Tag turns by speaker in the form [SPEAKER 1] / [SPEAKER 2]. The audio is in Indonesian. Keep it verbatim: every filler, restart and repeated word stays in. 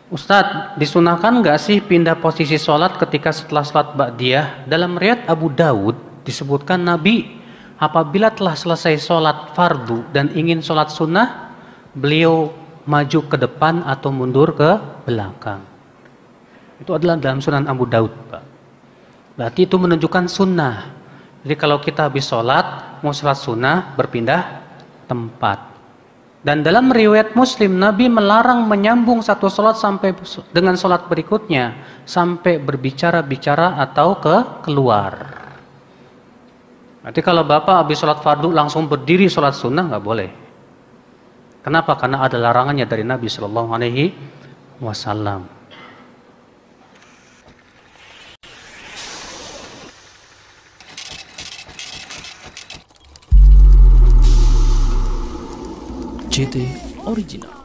[SPEAKER 1] Ustadz, disunahkan nggak sih pindah posisi sholat ketika setelah sholat ba'diyah? Dalam riwayat Abu Dawud disebutkan Nabi apabila telah selesai sholat fardu dan ingin sholat sunnah, beliau maju ke depan atau mundur ke belakang. Itu adalah dalam Sunan Abu Dawud, Pak. Berarti itu menunjukkan sunnah. Jadi kalau kita habis sholat, mau sholat sunnah, berpindah tempat. Dan dalam riwayat Muslim, Nabi melarang menyambung satu sholat sampai dengan sholat berikutnya, sampai berbicara-bicara atau ke keluar. Nanti kalau Bapak habis sholat fardu langsung berdiri sholat sunnah, nggak boleh. Kenapa? Karena ada larangannya dari Nabi Shallallahu Alaihi Wasallam.
[SPEAKER 2] J T Original.